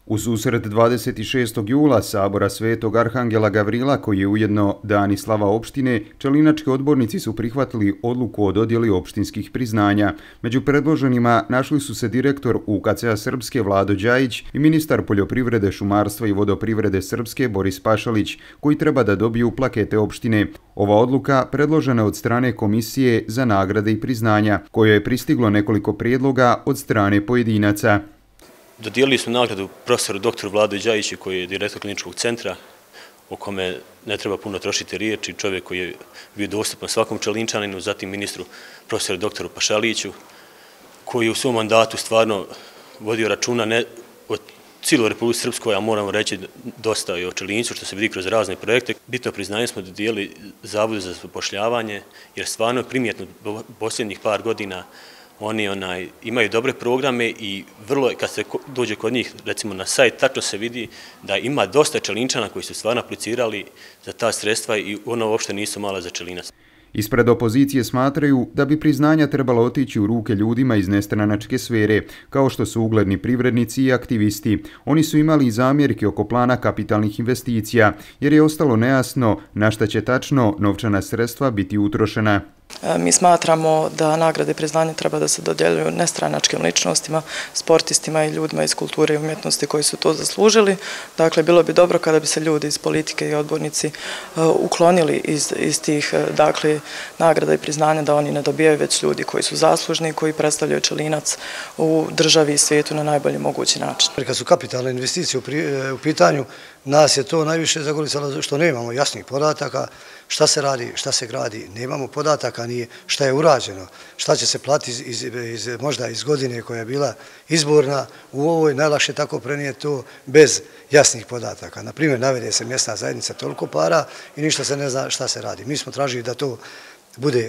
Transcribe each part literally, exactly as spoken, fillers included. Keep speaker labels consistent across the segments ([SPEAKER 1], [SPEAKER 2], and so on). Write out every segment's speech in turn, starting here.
[SPEAKER 1] U susret dvadeset šestog jula Sabora Svetog Arhangela Gavrila, koji je ujedno dan i slava opštine, čelinački odbornici su prihvatili odluku o dodjeli opštinskih priznanja. Među predloženima našli su se direktor U K C A Srpske Vlado Đajić i ministar poljoprivrede, šumarstva i vodoprivrede Srpske Boris Pašalić, koji treba da dobiju plakete opštine. Ova odluka predložena je od strane Komisije za nagrade i priznanja, kojoj je pristiglo nekoliko prijedloga od strane pojedinaca.
[SPEAKER 2] Dodijelili smo nagradu profesoru doktoru Vladu Đajiću, koji je direktor kliničkog centra, o kome ne treba puno trošiti riječi, čovjek koji je bio dostupan svakom Čelinčaninu, zatim ministru profesoru doktoru Pašaliću, koji je u svom mandatu stvarno vodio računa ne o cijeloj Republici Srpskoj, a moramo reći dosta i o Čelincu, što se vidi kroz razne projekte. Bitno priznanje smo dodijelili Zavodu za zapošljavanje, jer stvarno je primjetno posljednjih par godina oni onaj, imaju dobre programe i vrlo, kad se dođe kod njih, recimo na sajt, tačno se vidi da ima dosta Čelinčana koji su stvarno aplicirali za ta sredstva i ono uopšte nisu mala za Čelinac.
[SPEAKER 1] Ispred opozicije smatraju da bi priznanja trebalo otići u ruke ljudima iz nestranačke sfere, kao što su ugledni privrednici i aktivisti. Oni su imali i zamjerke oko plana kapitalnih investicija, jer je ostalo nejasno na šta će tačno novčana sredstva biti utrošena.
[SPEAKER 3] Mi smatramo da nagrade i priznanja treba da se dodjeljuju nestranačkim ličnostima, sportistima i ljudima iz kulture i umjetnosti koji su to zaslužili. Dakle, bilo bi dobro kada bi se ljudi iz politike i odbornici uklonili iz, iz tih dakle, nagrada i priznanja, da oni ne dobijaju, već ljudi koji su zaslužni i koji predstavljaju Čelinac u državi i svijetu na najbolji mogući način.
[SPEAKER 4] Kad su kapitalne investicije u pitanju, nas je to najviše zagolicalo što nemamo jasnih podataka, šta se radi, šta se gradi, nemamo podataka ni šta je urađeno, šta će se platiti iz, iz, možda iz godine koja je bila izborna, u ovoj najlakše tako prenijeti to bez jasnih podataka. Naprimjer, navede se mjesna zajednica toliko para i ništa se ne zna šta se radi. Mi smo tražili da to bude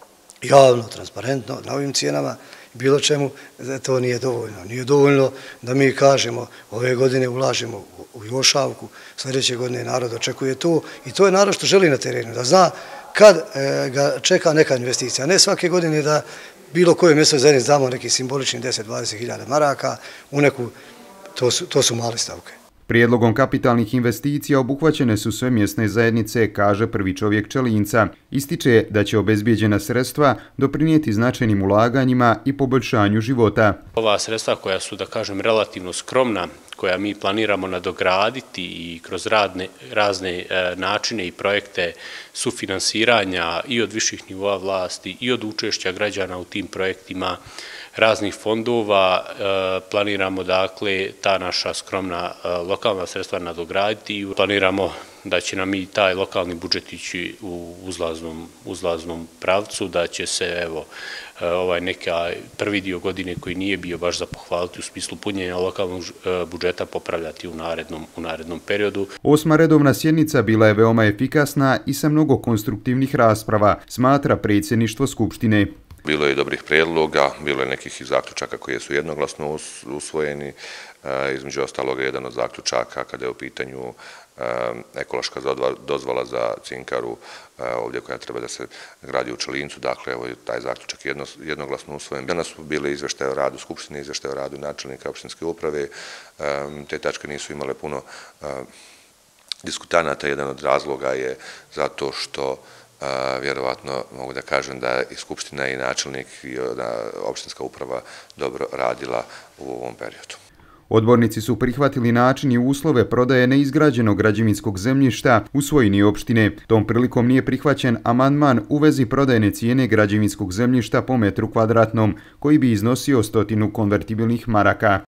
[SPEAKER 4] javno, transparentno, na ovim cijenama, bilo čemu, to nije dovoljno. Nije dovoljno da mi kažemo ove godine ulažemo u Jošavku, sljedeće godine narod očekuje to i to je narod što želi na terenu, da zna kad ga čeka neka investicija. Ne svake godine da bilo koje mjesto zajednice damo neki simbolični deset do dvadeset hiljada maraka u neku, to su, to su male stavke.
[SPEAKER 1] Prijedlogom kapitalnih investicija obuhvaćene su sve mjesne zajednice, kaže prvi čovjek Čelinca. Ističe da će obezbijeđena sredstva doprinijeti značajnim ulaganjima i poboljšanju života.
[SPEAKER 5] Ova sredstva koja su, da kažem, relativno skromna, koja mi planiramo nadograditi i kroz radne, razne e, načine i projekte sufinansiranja i od viših nivoa vlasti i od učešća građana u tim projektima, raznih fondova, planiramo dakle ta naša skromna lokalna sredstva nadograditi i planiramo da će nam i taj lokalni budžet ići u uzlaznom, uzlaznom pravcu, da će se evo ovaj neka prvi dio godine koji nije bio baš za pohvaliti u smislu punjenja lokalnog budžeta popravljati u narednom, u narednom periodu.
[SPEAKER 1] Osma redovna sjednica bila je veoma efikasna i sa mnogo konstruktivnih rasprava, smatra predsjedništvo Skupštine.
[SPEAKER 6] Bilo je dobrih prijedloga, bilo je nekih zaključaka koji su jednoglasno usvojeni, između ostaloga jedan od zaključaka kada je u pitanju ekološka dozvola za cinkaru ovdje koja treba da se gradi u Čelincu, dakle evo taj zaključak jednoglasno usvojen. Danas su bile izveštaje o radu Skupštine, izveštaje o radu načelnika opštinske uprave, te tačke nisu imale puno diskutanata, jedan od razloga je zato što vjerovatno mogu da kažem da i Skupština i načelnik i opštinska uprava dobro radila u ovom periodu.
[SPEAKER 1] Odbornici su prihvatili način i uslove prodaje neizgrađenog građevinskog zemljišta u svojini opštine. Tom prilikom nije prihvaćen amandman u vezi prodajne cijene građevinskog zemljišta po metru kvadratnom, koji bi iznosio stotinu konvertibilnih maraka.